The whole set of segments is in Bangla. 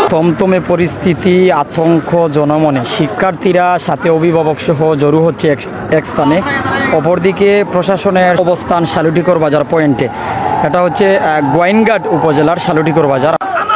থমথমে পরিস্থিতি, আতঙ্ক জনমনে। শিক্ষার্থীরা সাথে অভিভাবক সহ জড়ো হচ্ছে এক স্থানে। অপরদিকে প্রশাসনের অবস্থান শালুটিকর বাজার পয়েন্টে। এটা হচ্ছে গোয়াইনঘাট উপজেলার শালুটিকর বাজার।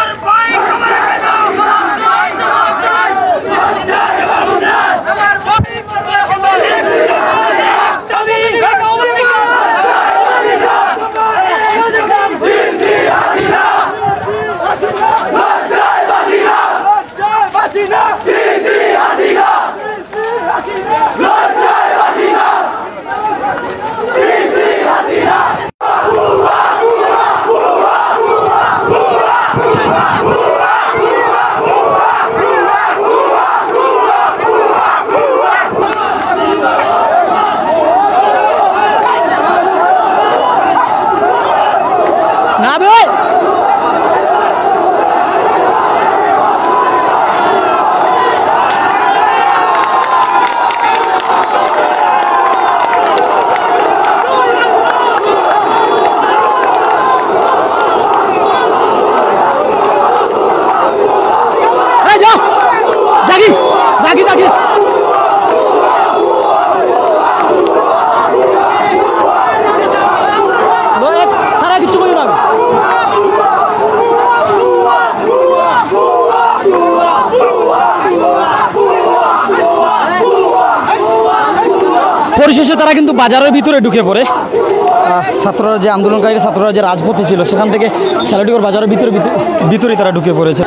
পরিশেষে তারা কিন্তু বাজারের ভিতরে ঢুকে পড়ে। ছাত্ররা যে আন্দোলনকারী ছাত্ররা যে রাজপথে ছিল সেখান থেকে শালুটিকর বাজারের ভিতরে তারা ঢুকে পড়েছে।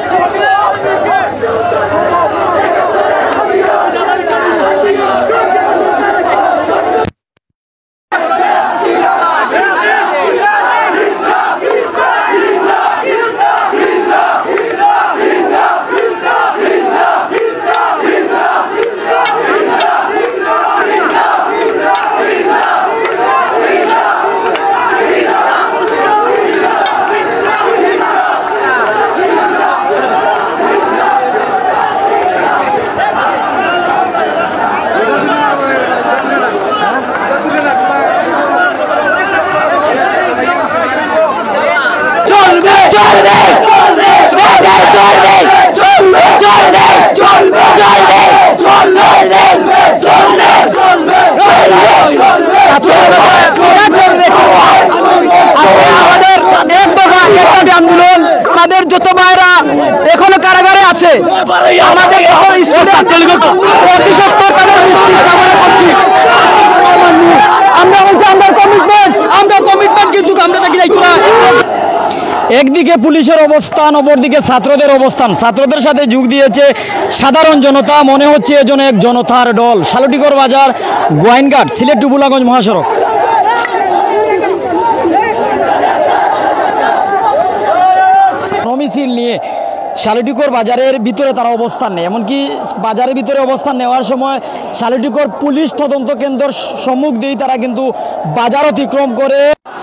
আন্দোলন আমাদের যত ভাইরা এখনো কারাগারে আছে, আমাদের কিন্তু আমরা নাকি যাইতো না। একদিকে পুলিশের অবস্থান, অপরদিকে ছাত্রদের অবস্থান। ছাত্রদের সাথে যোগ দিয়েছে সাধারণ জনতা, মনে হচ্ছে এজন্য এক জনতার দল। শালুটিকর বাজার, গোয়াইনঘাট, সিলেট টু বুলাগঞ্জ মহাসড়ক। মিছিল নিয়ে শালুটিকর বাজারের ভিতরে তারা অবস্থান নেয়। এমনকি বাজারের ভিতরে অবস্থান নেওয়ার সময় শালুটিকর পুলিশ তদন্ত কেন্দ্রের সম্মুখ দিয়েই তারা কিন্তু বাজার অতিক্রম করে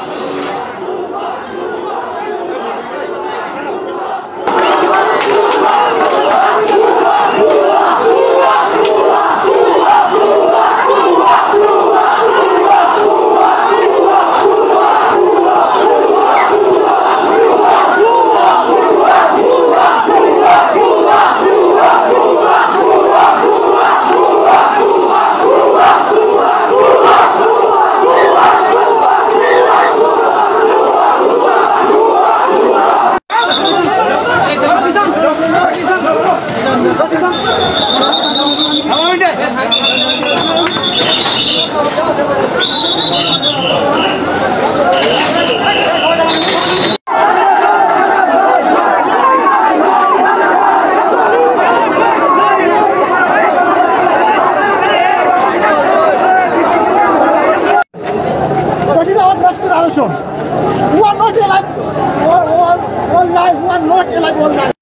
one not alive, one life, one not alive, one life.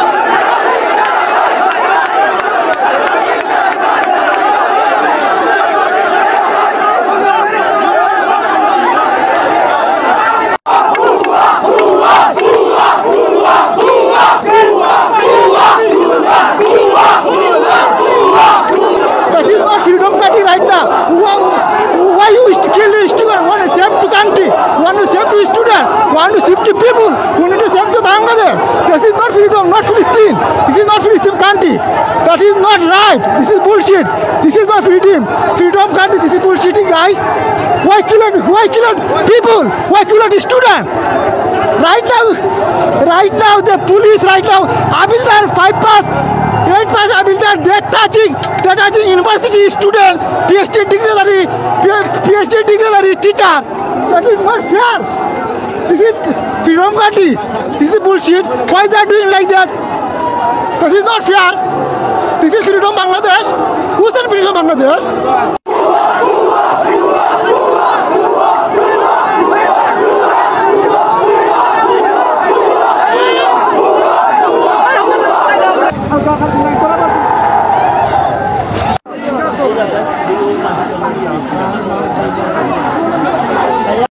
This is not freedom country right now. Why you kill the student? Want to save the country? Want to save the student? Want to save the people? We need to save the Bangladesh. This is not freedom, not Palestine. This is not Palestine country. That is not right. This is bullshit. This is not freedom. Freedom country. This is bullshitting, guys. Why kill people? Why kill the student? Right now, the police right now, Abildar 5 pass, 8 pass Abildar, they're touching university student, PhD degree teacher. That is not fair. This is freedom country. This is bullshit. Why they are doing like that? This is not fair. This is freedom Bangladesh. Who said freedom Bangladesh?